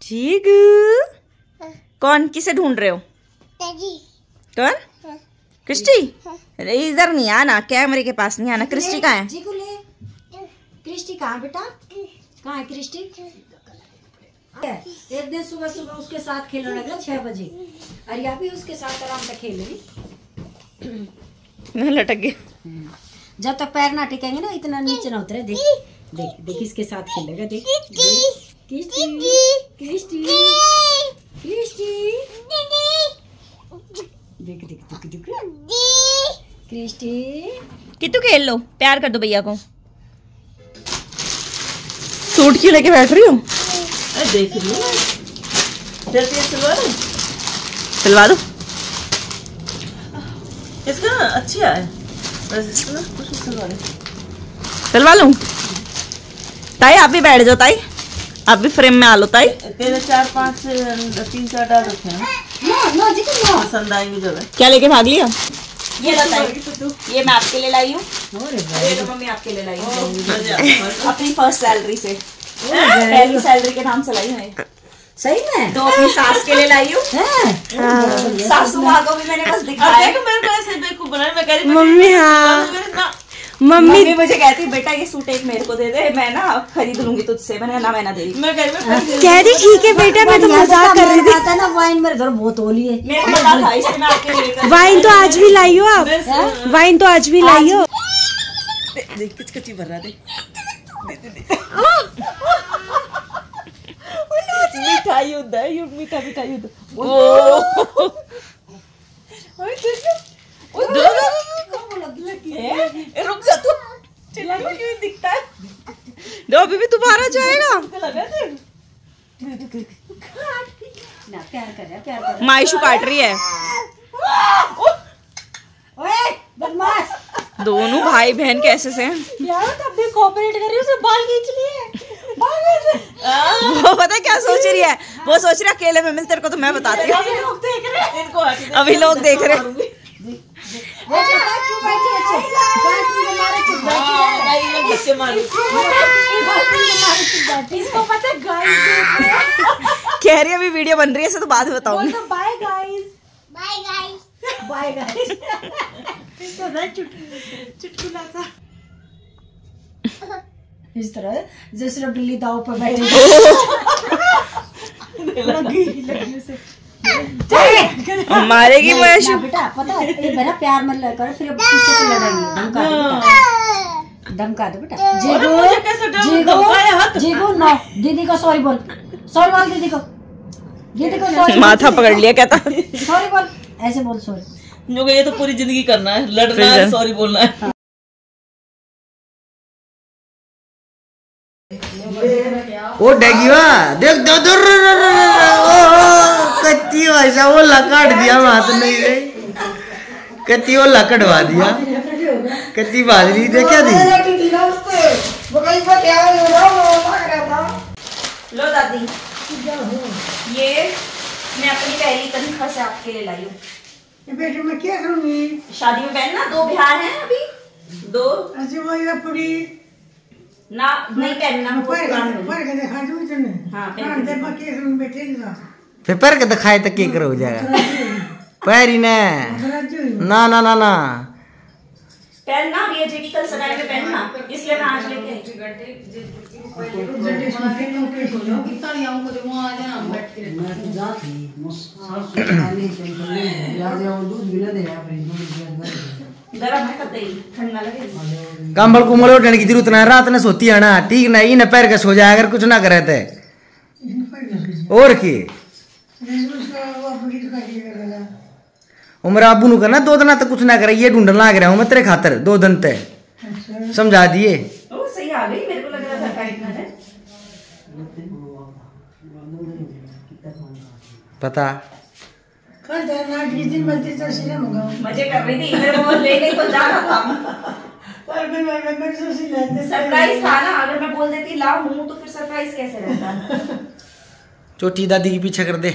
जीगू कौन किसे ढूंढ रहे हो? कौन? क्रिस्टी? इधर नहीं आना, कैमरे के पास नहीं आना। क्रिस्टी कहाँ है? जीगू ले। क्रिस्टी कहाँ बेटा? कहाँ है क्रिस्टी? एक दिन सुबह सुबह उसके साथ खेलने लगा 6 बजे, और यहाँ भी उसके साथ आराम से खेल रही। लटक गया। जब तक पैर ना टिकेंगे ना, इतना नीचे ना उतरे। देख देख देख, इसके साथ खेलेगा। देख क्रिस्टी क्रिस्टी क्रिस्टी, देख देख देख देख क्रिस्टी। कितु खेल लो, प्यार कर दो भैया को। सूट क्यों लेके बैठ रही हो? देख रही हूँ, सिलवा दो। इसका अच्छी है, सिलवा लूं? ताई आप भी बैठ जाओ। ताई आप भी फ्रेम में आ लो। ताई तेरे 3-4 डाल रखे हैं, पसंद आएंगे जो है। क्या लेके भाग लिया? ये बताइए, ये मैं आपके लिए लाई हूँ। मम्मी आपके लिए लाई हूँ अपनी फर्स्ट सैलरी से, पहली सैलरी के नाम से लाई हूँ। सही में? 2 अपनी सास के लिए लाई हूँ। सासू माँ को भी मैंने बस दिखाया। मेरे को ऐसे बेवकूफ बना, मैं कह रही मम्मी हाँ, मम्मी मुझे कहती बेटा ये सूट एक मेरे को दे दे, मैं ना खरीद लूंगी तुझसे। मैंने ना, मैं ना दे रही। मैं कह रही ठीक है बेटा, मैं तो मजाक कर रही थी। ना वाइन मेरे घर बहुत होली है। मेरे को पता था, इसलिए मैं आपके लिए। वाइन तो आज भी लाई हो आप, वाइन तो आज भी लाई हो। देख कच्ची भर रहा। देख मिठाई होता है, मीठा मिठाई होता है। रुक जा तू, चिल्ला क्यों दिखता है? दो अभी भी दोबारा जाएगा। ना प्यार कर रहा, प्यार कर। मायशू काट रही है। ओए बदमाश, दोनों भाई बहन कैसे से हैं? यार तब भी कोऑपरेट कर रही है, उसे बाल खींच लिए। वो पता है क्या सोच रही है? वो सोच रही है अकेले में मिल, तेरे को तो मैं बताती हूँ। लोग देख रहे हैं इनको, अभी लोग देख रहे हैं। इसको पता है गाइस, कह रही है अभी वीडियो बन रही है, इसे तो बाद में बताऊंगी। Bye guys, bye guys, bye guys. चुटकुला सा इस तरह जैसे बिल्ली दाव पर बैठी लगी उसे मारेगी मायशू। बेटा पता है, ये मेरा प्यार मत कर, फिर पीछे से लड़ेंगे। धमका दो बेटा। जीगो ना, दीदी को सॉरी बोल, सॉरी बोल दीदी को, दीदी को सॉरी। माथा पकड़ लिया कहता सॉरी बोल, ऐसे बोल सॉरी। ये तो पूरी जिंदगी करना है, लड़ना है, सॉरी बोलना है। ओ डेगिवा देख दो दो कच्ची भाषा वो लकाट दिया, हाथ नहीं रे कच्ची वो लकड़वा दिया, कच्ची बाजरी देखा दी। लो दादी, ये मैं अपनी पहली तनख्वाह से आपके लिए लाई हूँ। बेटे मैं क्या करूँगी? शादी में पहनना, 2 बिहार हैं अभी, 2 ना नहीं पहनना। पेपर के दिखाए तो क्या करो हो जाएगा पैरी ने ना ना ना ना पहनना भी है जी, कल सगाई में पहनना, इसलिए मैं आज लेके आई। गरम है कतई, ठंडा लगे। कंबल कुंबल उठने की जरूरत ना, रात ने सोती है ना, ठीक ना, ये न पैर के सो जाए अगर कुछ ना करे थे और की। मेरा अबू नु करना 2 दिन तक कुछ ना करे, ये ढूंढने लग रहा हूँ मैं तेरे खातर 2 दिन तक, समझा दिए। सही आ गई, मेरे को लग रहा था टाइट ना है। पता मजे कर रही थी, मेरे को लेने को जाना था। सरप्राइज था ना, अगर मैं बोल देती ला हूँ तो फिर सरप्राइज कैसे रहता? चोटी दादी के पीछे कर दे,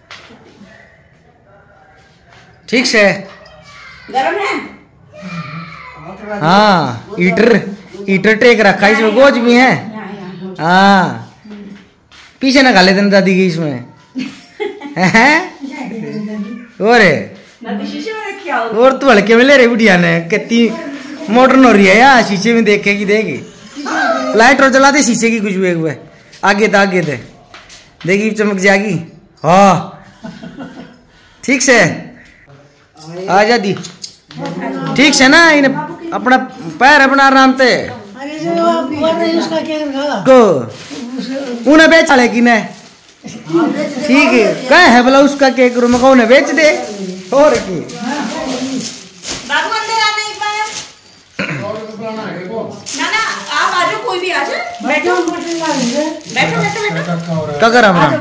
ठीक से। गरम है? हाँ, हीटर टेक रखा है, इसमें गोज भी है। हाँ पीछे ना खा लेते ना दादी की इसमें और और तो हल्के में ले रहे बुढ़िया ने कितनी मॉडर्न हो रही है यार। शीशे में देखेगी देगी लाइट और जला दे शीशे की कुछ हुए आगे थे देखी चमक जाएगी। हाँ ठीक से आ जा दी ठीक से ना इन्हें अपना पैर अपना आराम से को उन्हें बेच ले कि नहीं ठीक है क्या है बोला उसका केक रूम को उन्हें बेच दे और की बाबू अंदर आना एक बार ना आप आ जाओ कोई भी आ जाए बैठो काका राम राम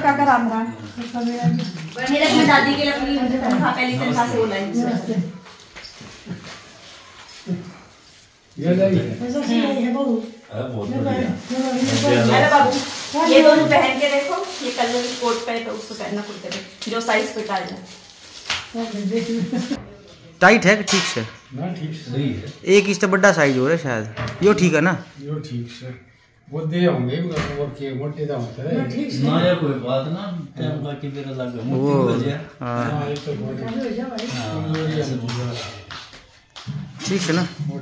मेरे अपनी दादी के लिए अपनी तनख्वाह पहली तनख्वाह से बोला अरे बाबू ये दोनों पहन के देखो ये कलर कोट पे तो उसको पहनना कुर्ते पे जो साइज फिट आ जाए। टाइट है ठीक से ना ठीक सही है एक इससे बड़ा साइज हो रहा है शायद यो ठीक है ना यो ठीक से वो दे होंगे और के मोटे दाम होते हैं ना ये कोई बात ना टाइम का की मेरा लगा वो हां ये तो ठीक है ना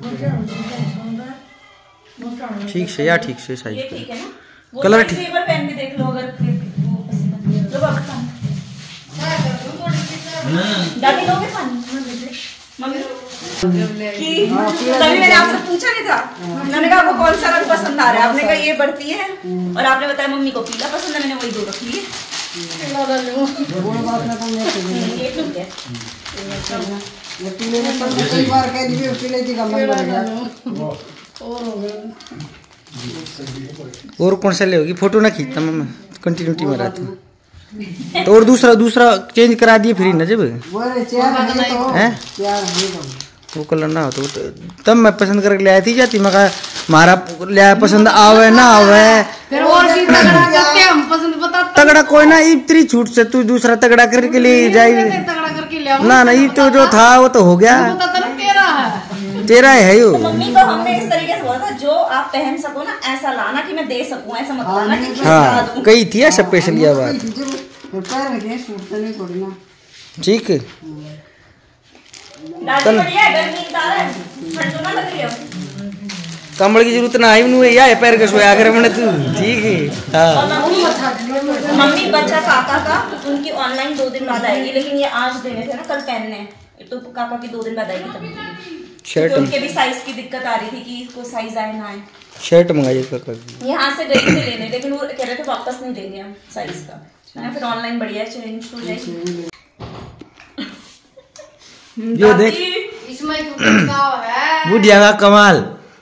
ठीक से या ठीक से साइज ये ठीक है ना कलर ठीक फेवर पहन के देख लो अगर वो पसंद है लो बाबू दादी लोगे पानी मम्मी कि तभी मैंने आपसे पूछा नहीं था मैंने कहा आपको कौन सा रंग पसंद आ रहा है आपने कहा ये बढ़ती है और आपने बताया मम्मी को पीला पसंद है मैंने वही दो रख लिए ये ठीक है और कौन सा ले होगी फोटो ना खींचता मैं कंटिन्यूटी में रहती हूँ तो और दूसरा चेंज करा दिए फिर ना जब हैं वो कलर ना हो तो तब मैं पसंद करके ले आई थी जाती मैं कहा हमारा ले पसंद आवे ना आवे फिर और भी तगड़ा करते हम पसंद बताते तगड़ा कोई ना इतनी छूट से तू दूसरा तगड़ा करके ले जाएगी तगड़ा करके ले ना ये तो जो था वो तो हो गया तेरा है यो मम्मी को हमने इस तरीके से बोला था जो आप पहन सको ना ऐसा लाना कि मैं दे सकूं ऐसा मत लाना कि हाँ कही थी स्पेशल यह बात ठीक है दादी बढ़िया है गर्मी है ठंड ना लग रही है कंबल की जरूरत ना आई या पैर के सोया कर मैंने तू ठीक है हाँ मम्मी बच्चा काका का उनकी ऑनलाइन 2 दिन बाद आएगी लेकिन ये आज देने थे ना कल पहनने तो काका की 2 दिन बाद आएगी तभी शर्ट उनके भी साइज की दिक्कत आ रही थी कि इसको साइज आए ना आए शर्ट मंगाइए काका यहाँ से गई थी लेने लेकिन वो कह रहे थे वापस नहीं देंगे हम साइज का मैं फिर ऑनलाइन बढ़िया चेंज हो जाएगी यो देख इसमें है बुढ़िया का कमाल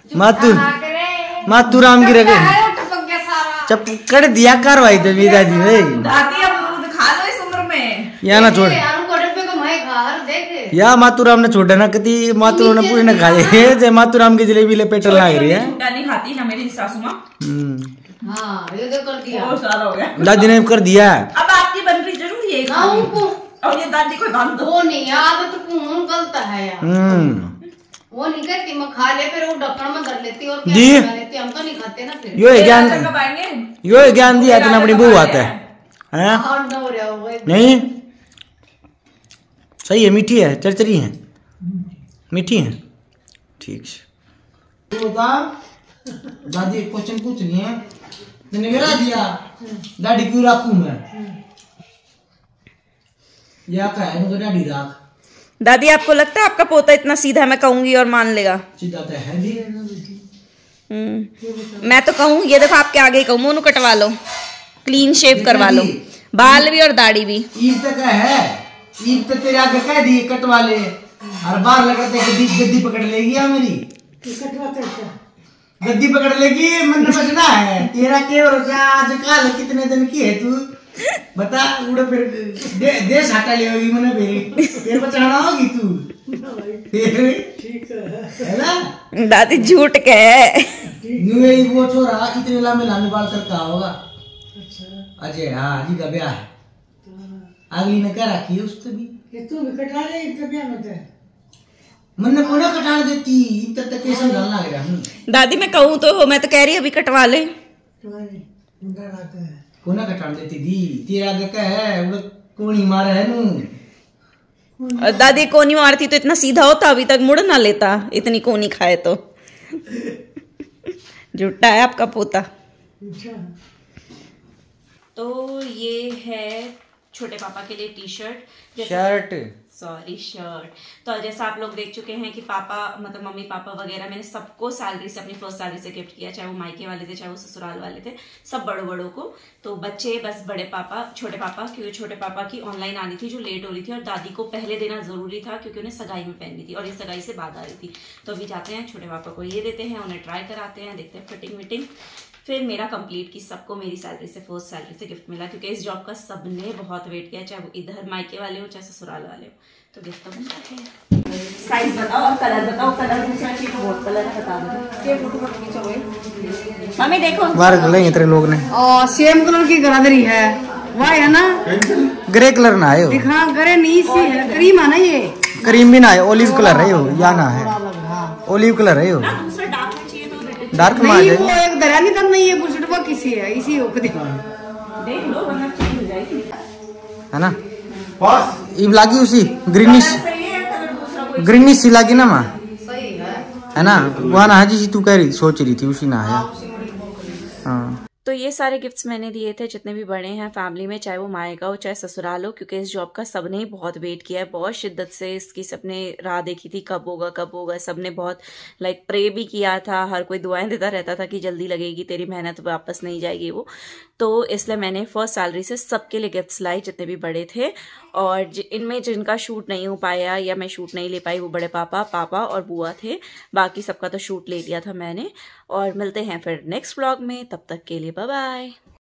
मातू राम की रगे चप कर दिया कार्रवाई तो मेरी दादी ने दादी अब खा लो इस उम्र में या ना छोड़ या मातूराम ने छोड़ा ना कभी मातूराम ने पूरी ना खाए जय मातूराम की जलेबी ले पेट लाग रही है झूठा नहीं खाती ना मेरी सासू माँ हाँ ये तो कर दिया बहुत सारा हो गया दादी ने कर दिया अब आपकी बन रही जरूर ये और ये दादी को बांध दो वो नहीं आदत कौन गलत है यार वो नहीं करती मैं खा ले फिर वो ढक्कन में धर लेती और क्या खा लेती हम तो नहीं खाते ना फिर यो ज्ञान दिया इतना अपनी बहू आता है नहीं सही है मीठी है चरचरी है मीठी है ठीक है दादी क्वेश्चन पूछ रही है मैंने गिरा दिया दादी क्यों रखूं मैं या का है मुझे दादी राख दादी आपको लगता है आपका पोता इतना सीधा मैं कहूंगी और मान लेगा सीधा तो है भी मैं तो कहूँ ये देखो आपके आगे ही कहूँ मुंह कटवा लो क्लीन शेव करवा लो बाल भी और दाढ़ी भी ईद तक है ईद तो तेरे आगे कह दी कटवा ले और बाहर लगाते गद्दी पकड़ लेगी या मेरी गद्दी पकड़ लेगी मन बचना है तेरा के भरोसा आज काल कितने दिन की है तू बता उड़े फिर देश हटा ले होगी मैंने फिर बचाना होगी तू ठीक है ना दादी झूठ कहे न्यू वो छोरा इतने लंबे लंबे बाल करता होगा अजय हाँ जी का ब्याह है अगली ने क्या रखी है उससे भी तू भी कटा ले इनका ब्याह मत है मन को ना कटा देती तब तक कैसे डालना लग रहा दादी मैं कहूँ तो मैं तो कह रही अभी कटवा ले कोना कटान देती दी तेरा आगे का है वो कोनी मारा है नू। दादी कोनी मारती तो इतना सीधा होता, अभी तक मुड़ ना लेता, इतनी कोनी खाए तो। झूठा है आपका पोता। तो ये है छोटे पापा के लिए टी शर्ट, शर्ट। तो जैसा आप लोग देख चुके हैं कि पापा मतलब मम्मी पापा वगैरह मैंने सबको सैलरी से, अपनी फर्स्ट सैलरी से गिफ्ट किया, चाहे वो मायके वाले थे चाहे वो ससुराल वाले थे, सब बड़ों को। तो बच्चे बस बड़े पापा छोटे पापा, क्योंकि छोटे पापा की ऑनलाइन आनी थी जो लेट हो रही थी, और दादी को पहले देना जरूरी था क्योंकि उन्हें सगाई में पहननी थी और ये सगाई से बाद आ रही थी। तो अभी जाते हैं छोटे पापा को ये देते हैं, उन्हें ट्राई कराते हैं, देखते हैं फिटिंग विटिंग। फिर मेरा कंप्लीट की सबको मेरी सैलरी से, फर्स्ट सैलरी से गिफ्ट मिला, क्योंकि इस जॉब का सबने बहुत वेट किया, चाहे वो इधर मायके वाले हो चाहे ससुराल वाले हो। तो गिफ्ट तो बनता है। साइज बताओ और कलर बताओ। कलर दूसरा चीज बहुत कलर है, बता दो। मम्मी देखो बार गले तेरे लोग ने सेम कलर की गरादरी है, वह है ना ग्रे कलर ना है, दिखा करे नहीं सी है, क्रीम है ना, ये क्रीम भी ना है, ओलिव कलर है यो, या ना है ओलिव कलर है यो, दूसरा डार्क में चाहिए तो डार्क में नहीं, वो एक दरिया नहीं करना, ये बुशटवा किसी है, इसी हो देख लो वरना चेंज हो जाएगी, है ना। ये लागी उसी ग्रीनिश ग्रीनिश सी लागी ना माँ, है ना, वहाँ ना जी तू कह रही सोच रही थी उसी ना है। हाँ तो ये सारे गिफ्ट्स मैंने दिए थे जितने भी बड़े हैं फैमिली में, चाहे वो मायका हो चाहे ससुराल हो, क्योंकि इस जॉब का सबने ही बहुत वेट किया है, बहुत शिद्दत से इसकी सबने राह देखी थी कब होगा। सबने बहुत प्रे भी किया था, हर कोई दुआएं देता रहता था कि जल्दी लगेगी, तेरी मेहनत वापस नहीं जाएगी वो। तो इसलिए मैंने फर्स्ट सैलरी से सबके लिए गिफ्ट्स लाई जितने भी बड़े थे, और इनमें जिनका शूट नहीं हो पाया या मैं शूट नहीं ले पाई वो बड़े पापा और बुआ थे, बाकी सबका तो शूट ले लिया था मैंने। और मिलते हैं फिर नेक्स्ट व्लॉग में, तब तक के लिए बाय बाय।